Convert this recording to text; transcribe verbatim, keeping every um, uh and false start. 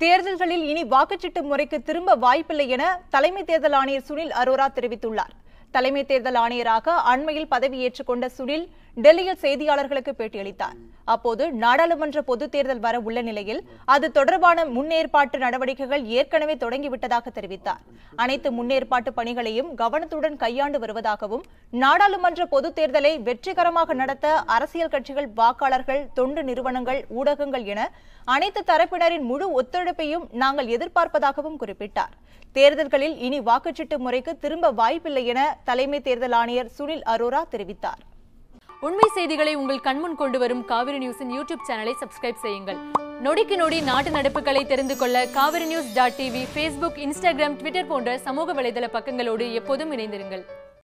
தேர்தல்களில் இனி வாக்குச்சீட்டு முறைக்கு திரும்ப வாய்ப்பில்லை என தலைமை தேர்தல் ஆணையர் சுனில் அரோரா தெரிவித்துள்ளார். தலைமை தேர்தல் ஆணையராக அண்மையில் பதவியேற்றுக் கொண்ட சுனில் டெல்லியில் செய்தியாளர்களுக்கு பேட்டியளித்தார். அப்போது நாடாளுமன்ற பொதுத் தேர்தல் வர உள்ள நிலையில் அது தொடர்பான முன்னேற்பாட்டு நடவடிக்கைகள் ஏற்கனவே தொடங்கிவிட்டதாக தெரிவித்தார். அனைத்து முன்னேற்பாட்டு பணிகளையும் கவனத்துடன் கையாண்டு வருவதாகவும், நாடாளுமன்ற பொதுத் தேர்தலை வெற்றிகரமாக நடத்த அரசியல் கட்சிகள், வாக்காளர்கள், தொண்டு நிறுவனங்கள், ஊடகங்கள் என அனைத்து தரப்பினரின் முழு ஒத்துழைப்பையும் நாங்கள் எதிர்பார்ப்பதாகவும் குறிப்பிட்டார். தேர்தல்களில் இனி வாக்குச்சீட்டு முறைக்கு திரும்ப வாய்ப்பில்லை என தலைமை தேர்தல் ஆணையர் சுனில் அரோரா தெரிவித்தார். உண்மை செய்திகளை உங்கள் கண்முன் கொண்டு வரும் காவிரி நியூஸின் யூடியூப் சேனலை சப்ஸ்கிரைப் செய்யுங்கள். நொடிக்கு நொடி நாட்டு நடப்புகளை தெரிந்து கொள்ள Kaveri news dot TV, Facebook, Instagram, Twitter போன்ற சமூக வலைதள பக்கங்களோடு எப்போதும் இணைந்திருங்கள்.